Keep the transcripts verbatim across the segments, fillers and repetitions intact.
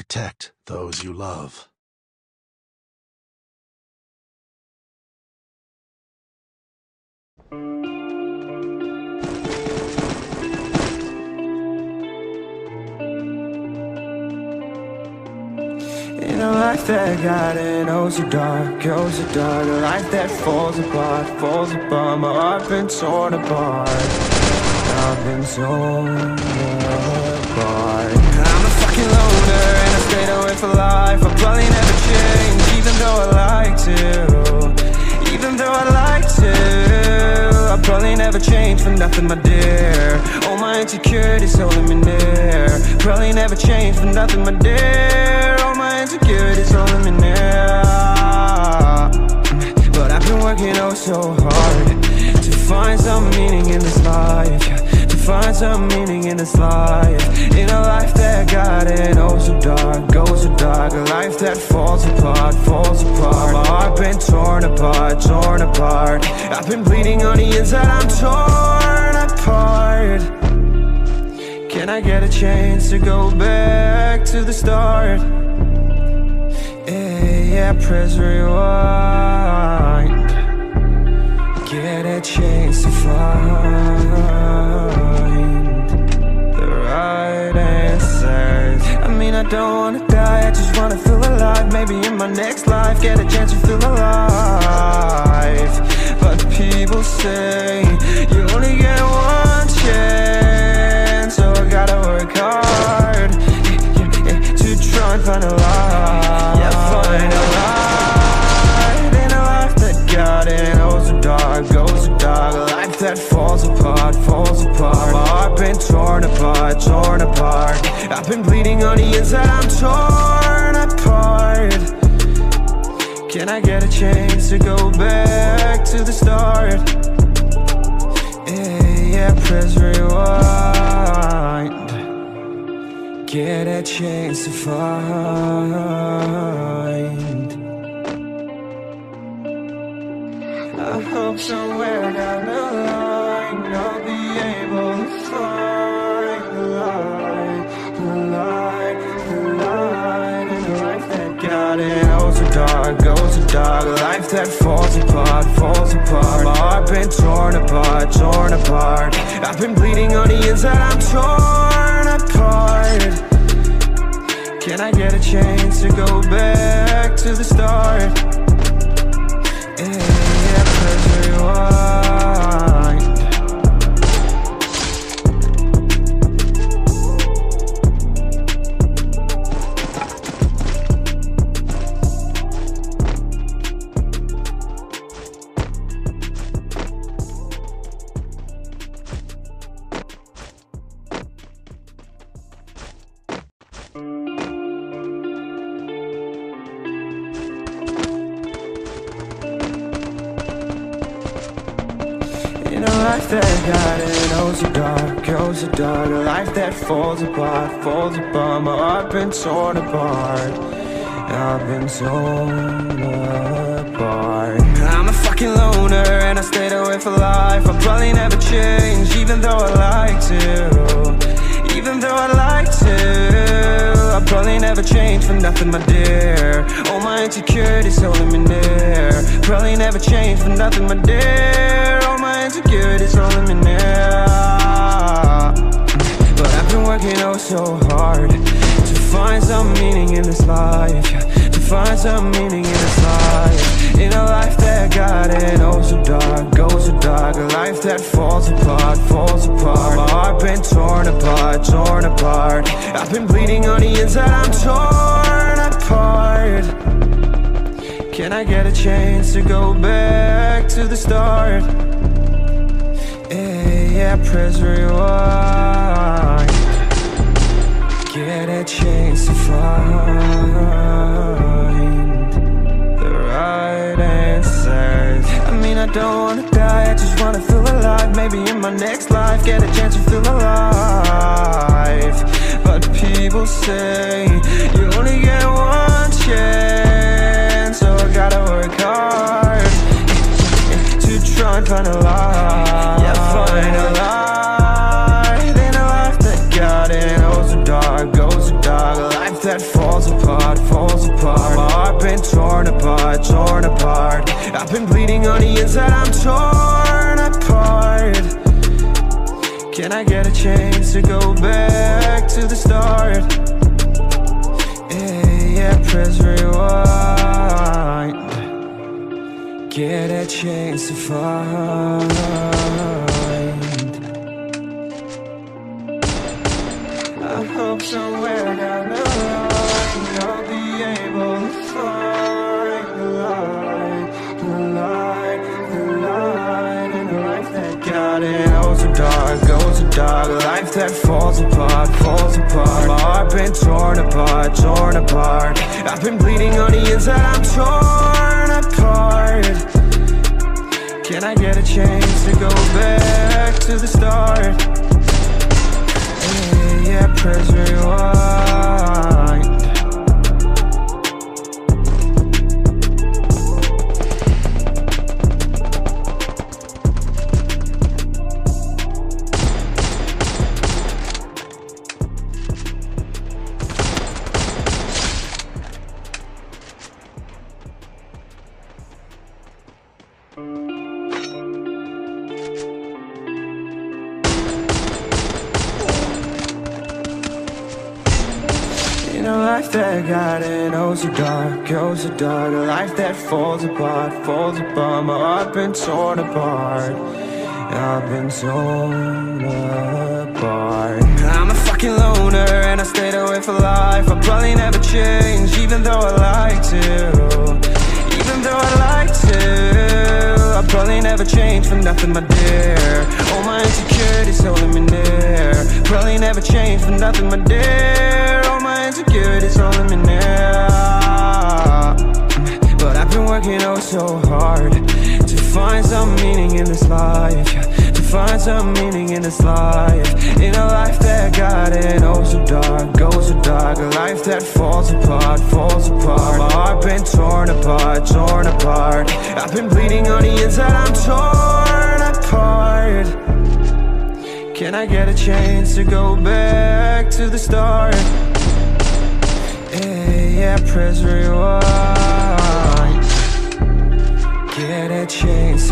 protect those you love. In a life that got it, oh so dark, oh so dark. A life that falls apart, falls apart. My heart been torn apart, I've been torn apart. I'm a fucking loner and I stayed away for life. I'll probably never change, even though I like to. Even though I'd like to, I'll probably never change for nothing, my dear. All my insecurities holding me near. Probably never change for nothing, my dear. All my insecurities holding me near. But I've been working oh so hard to find some meaning in this life, to find some meaning in this life. In a life that got it oh so dark, oh so dark. A life that falls apart, falls apart. My heart been torn apart, torn apart. I've been bleeding on the inside, I'm torn apart. Can I get a chance to go back to the start? Yeah, yeah, press rewind. Get a chance to find the right answers. I mean, I don't wanna die, I just wanna feel alive. Maybe in my next life, get a chance to feel alive. But people say you only get one chance, so I gotta work hard to try and find a light. Yeah, find a light in a life that got it oh so dark, oh so dark. A life that falls apart, falls apart. My heart been torn apart, torn apart. I've been bleeding on the inside, I'm torn apart. Can I get a chance to go back to the start? Yeah, yeah, press rewind. Get a chance to find. I hope somewhere down the line I'll be able to find the light, the light, the light. In a life that got it oh so dark, oh so dark. A life that falls apart, falls apart. My heart been torn apart, torn apart. I've been bleeding on the inside, I'm torn apart. Can I get a chance to go back to the start? Yeah, yeah, press rewind. In a life that got it oh so dark, oh so dark. A life that falls apart, falls apart. My heart been torn apart, I've been torn apart. I'm a fucking loner and I stayed away for life. I'll probably never change, even though I like to. Even though I like to, I'll probably never change for nothing, my dear. All my insecurities holding me near. Probably never change for nothing, my dear. All my insecurities holding me near. But I've been working oh so hard to find some meaning in this life, to find some meaning in this life. In a life that got it oh so dark, oh so dark. A life that falls apart, falls apart. My heart been torn apart, torn apart. I've been bleeding on the inside, I'm torn apart. Can I get a chance to go back to the start? Yeah, yeah, press rewind. Get a chance to find the right answers. I mean, I don't wanna die, I just wanna feel alive. Maybe in my next life, get a chance to feel alive. But people say you only get one chance, so I gotta work hard to try and find a light. Yeah, find a light in a life that got it oh so dark, oh so dark. A life that that falls apart, falls apart. My heart been torn apart, torn apart. I've been bleeding on the inside, I'm torn apart. Can I get a chance to go back to the start? Yeah, yeah, press rewind. Get a chance to find. I hope somewhere down the line I'll be able to find the light, the light, the light in a life that got it. Oh, so dark, oh, so dark. A life that falls apart, falls apart. My heart been torn apart, torn apart. I've been bleeding on the inside, I'm torn apart. Can I get a chance to go back to the start? Yeah, yeah, press rewind. In a life that got it, oh so dark, oh so dark. A life that falls apart, falls apart. My heart been torn apart, I've been torn apart. I'm a fucking loner and I stayed away for life. I'll probably never change, even though I like to. Even though I like to, I'll probably never change for nothing, my dear. All my insecurities holding me near. Probably never change for nothing, my dear. All my insecurities holding me near. But I've been working oh so hard to find some meaning in this life, to find some meaning in this life. In a life that got it oh so dark, oh so dark. A life that falls apart, falls apart. My heart been torn apart, torn apart. I've been bleeding on the inside, I'm torn apart. Can I get a chance to go back to the start? Yeah, yeah, press rewind. Get a chance to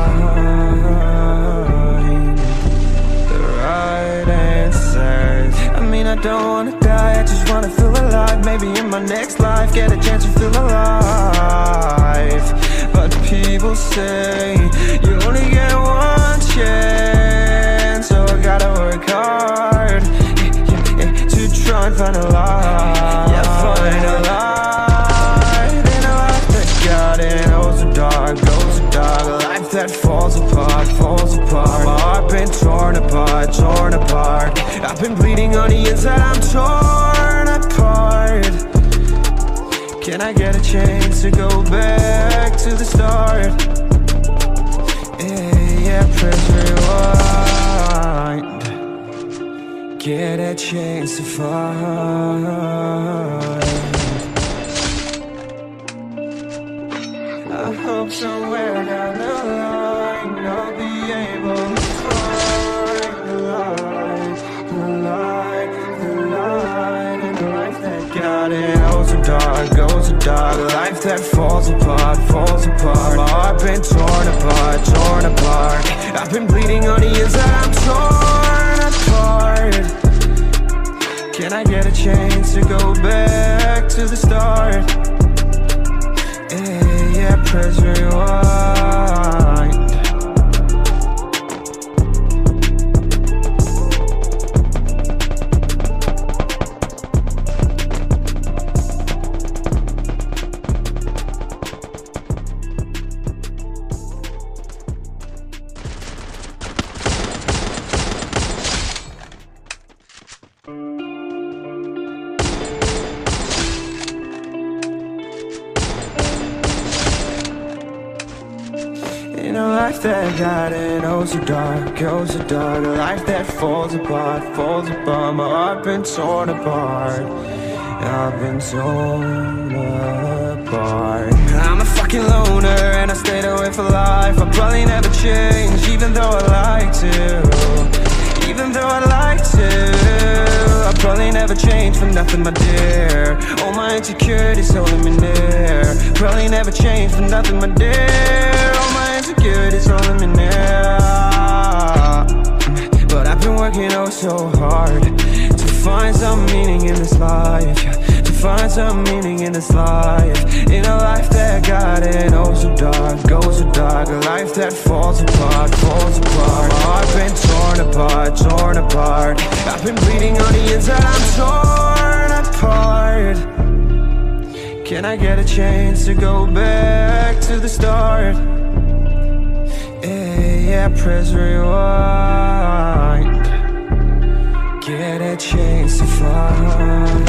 find the right answers. I mean, I don't wanna die, I just wanna feel alive. Maybe in my next life, get a chance to feel alive. But people say you only get one chance, so I gotta work hard, yeah, yeah, to try and find a light. Yeah, find a light in a life that got it oh so dark, oh so dark. A life that falls apart, falls apart. My heart been torn apart, torn apart. I've been bleeding on the inside, I'm torn apart. Can I get a chance to go back to the start? Yeah, yeah, press rewind. Get a chance to find. I hope somewhere down the line I'll be able to find the light, the light, the light in the life that got it oh so dark, oh so dark. A life that falls apart, falls apart. My heart been torn apart, torn apart. I've been bleeding on the inside, I'm torn apart. Can I get a chance to go back to the start? Yeah, yeah, press rewind. In a life that got it oh so dark, oh so dark. A life that falls apart, falls apart. My heart been torn apart, I've been torn apart. I'm a fucking loner and I stayed away for life. I'll probably never change, even though I like to. even though I'd like to. I'll probably never change for nothing, my dear. All my insecurities holding me near. Probably never change for nothing, my dear. All my insecurities holding me near. But I've been working oh so hard to find some meaning in this life, to find some meaning in this life. In a life that got it oh so dark, goes so dark. A life that falls apart, falls apart. I've been torn apart, torn apart. I've been bleeding on the inside, I'm torn apart. Can I get a chance to go back to the start? Yeah, yeah, press rewind. Get a chance to find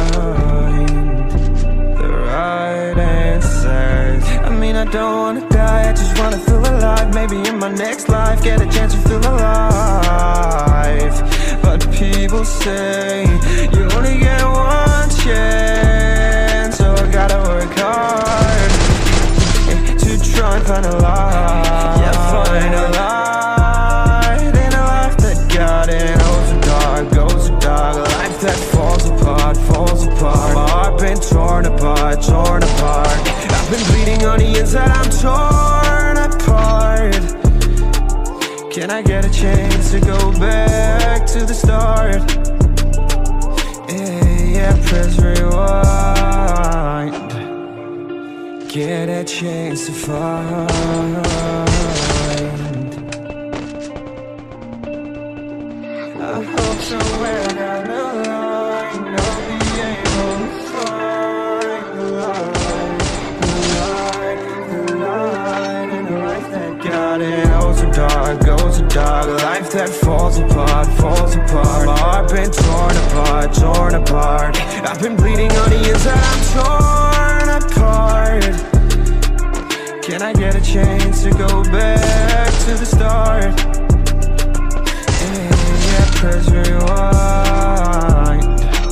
the right answers. I mean, I don't wanna die, I just wanna feel alive. Maybe in my next life, get a chance to feel alive. But people say you only get one chance, so I gotta work hard to try and find a light. Yeah, find a light in a life that got it oh so dark, goes so dark. A life that falls apart, falls apart. My heart been torn apart, torn apart. I've been bleeding on the inside, I'm torn apart. Can I get a chance to go back to the start? Yeah, yeah, press rewind. Get a chance to find. I hope somewhere down the line I'll be able to find the light, the light, the light in a life that got it oh so dark, goes so dark. A life that falls apart, falls apart. My heart been torn apart, torn apart. I've been bleeding on the inside, I'm torn apart. Can I get a chance to go back to the start? Yeah, yeah, press rewind.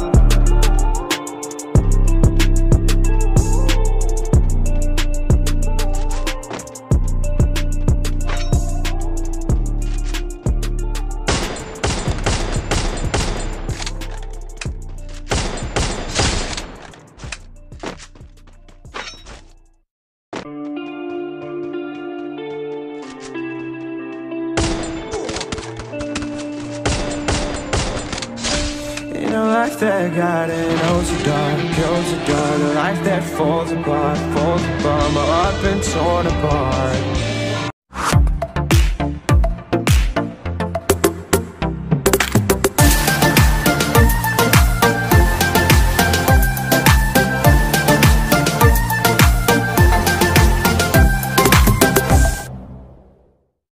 In a life that got it oh so dark, oh so dark. A life that falls apart, falls apart. My heart been torn apart.